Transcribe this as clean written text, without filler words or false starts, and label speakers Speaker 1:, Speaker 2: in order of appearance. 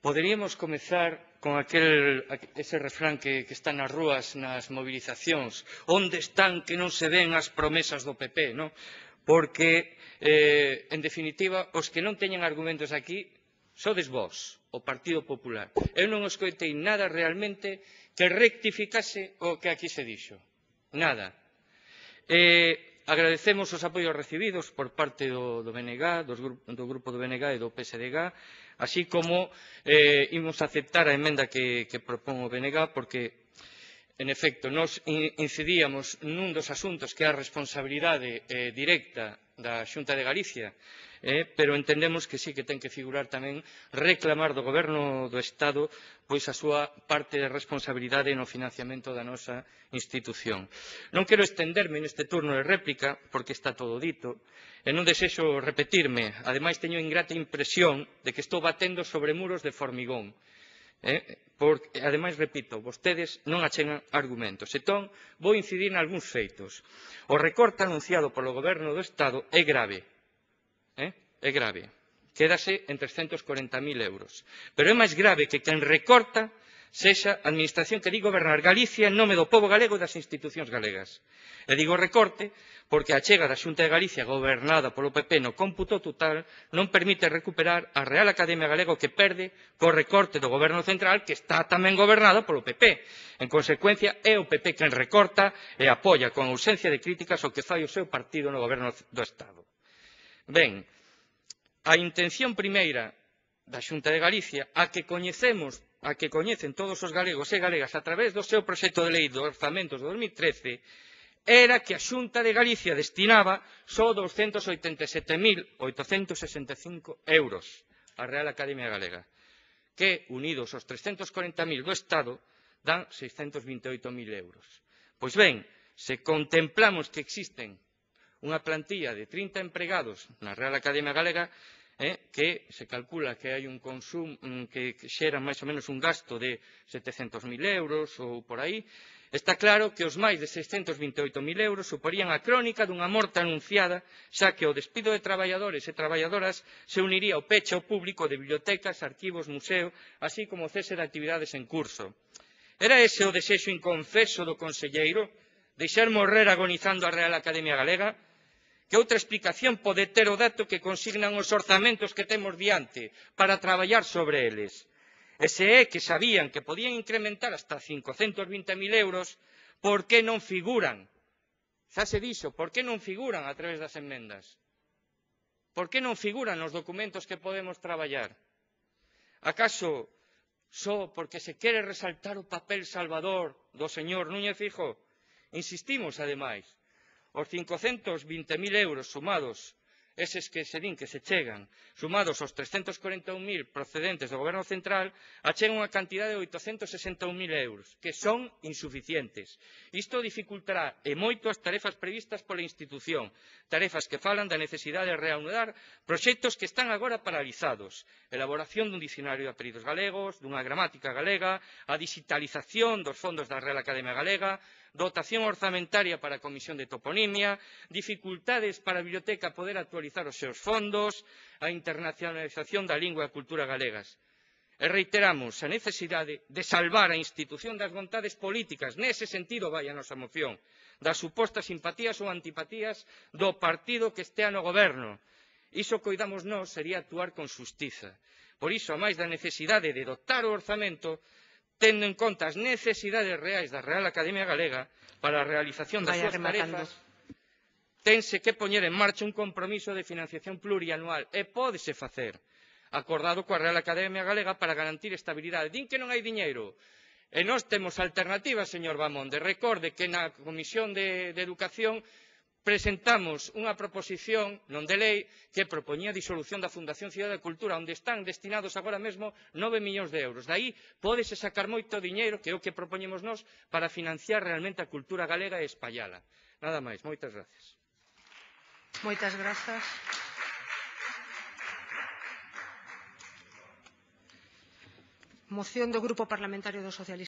Speaker 1: Poderíamos comezar con ese refrán que está nas rúas, nas movilizacións. Onde están que non se ven as promesas do PP, non? Porque, en definitiva, os que non teñen argumentos aquí sodes vós, o Partido Popular. Eu non escoitei nada realmente que rectificase o que aquí se dixo. Nada. Agradecemos os apoios recibidos por parte do BNG, do grupo do BNG e do PSDG, así como imos aceptar a emenda que propón o BNG, porque, en efecto, nós incidíamos nun dos asuntos que é a responsabilidade directa da Xunta de Galicia, pero entendemos que sí que ten que figurar tamén reclamar do Goberno do Estado pois a súa parte de responsabilidade no financiamento da nosa institución. Non quero estenderme neste turno de réplica, porque está todo dito, e non desexo repetirme. Ademais, teño a ingrata impresión de que estou batendo sobre muros de formigón. Porque, ademais, repito, vostedes non achegan argumentos. Entón, vou incidir nalgúns feitos. O recorte anunciado polo Goberno do Estado é grave. É grave. Quédase en 340.000 euros. Pero é máis grave que quen recorta sexa a Administración que di gobernar Galicia en nome do pobo galego e das institucións galegas. E digo recorte porque a achega da Xunta de Galicia gobernada polo PP no cómputo total non permite recuperar a Real Academia Galega o que perde co recorte do Goberno Central que está tamén gobernada polo PP. En consecuencia, é o PP quen recorta e apoia con ausencia de críticas o que fai o seu partido no Goberno do Estado. Ben, a intención primeira da Xunta de Galicia, a que coñecen todos os galegos e galegas a través do seu proxecto de lei de orzamentos de 2013, era que a Xunta de Galicia destinaba só 287.865 euros á Real Academia Galega, que, unidos aos 340.000 do Estado, dan 628.000 euros. Pois ben, se contemplamos que existen unha plantilla de 30 empregados na Real Academia Galega, que se calcula que hai un consumo que xera máis ou menos un gasto de 700.000 euros ou por aí, está claro que os máis de 628.000 euros suporían a crónica dunha morte anunciada, xa que o despido de traballadores e traballadoras se uniría ao peche ao público de bibliotecas, arquivos, museos, así como o cese de actividades en curso. Era ese o desexo inconfeso do conselleiro, deixar morrer agonizando a Real Academia Galega? Que outra explicación pode ter o dato que consignan os orzamentos que temos diante para traballar sobre eles? E se é que sabían que podían incrementar hasta 520.000 euros, por que non figuran? Xa se dixo, por que non figuran a través das enmendas? Por que non figuran nos documentos que podemos traballar? Acaso só porque se quere resaltar o papel salvador do señor Núñez Feijóo? Insistimos, ademais, os 520.000 euros sumados, eses que se din que se chegan, sumados aos 341.000 procedentes do Goberno Central, achegan unha cantidade de 861.000 euros, que son insuficientes. Isto dificultará e moito as tarefas previstas pola institución, tarefas que falan da necesidade de reanudar proxectos que están agora paralizados, elaboración dun dicionario de apelidos galegos, dunha gramática galega, a digitalización dos fondos da Real Academia Galega, dotación orzamentaria para a Comisión de Toponimia, dificultades para a biblioteca poder actualizar os seus fondos, a internacionalización da lingua e a cultura galegas. E reiteramos a necesidade de salvar a institución das vontades políticas, nese sentido vai a nosa moción, das supostas simpatías ou antipatías do partido que estea no goberno. Iso coidamos nós sería actuar con xustiza. Por iso, a máis da necesidade de dotar o orzamento, tendo en conta as necesidades reais da Real Academia Galega para a realización das súas tarefas, tense que poñer en marcha un compromiso de financiación plurianual e pódese facer acordado coa Real Academia Galega para garantir estabilidade. Din que non hai diñeiro e nós temos alternativas, señor Bamonde. Recorde que na Comisión de Educación presentamos unha proposición non de lei que propoñía a disolución da Fundación Cidade da Cultura, onde están destinados agora mesmo 9 millóns de euros. Daí pódese sacar moito diñeiro, que é o que propoñemos nós, para financiar realmente a cultura galega e espallala. Nada máis. Moitas gracias.
Speaker 2: Moitas grazas. Moción do Grupo Parlamentario dos Socialistas.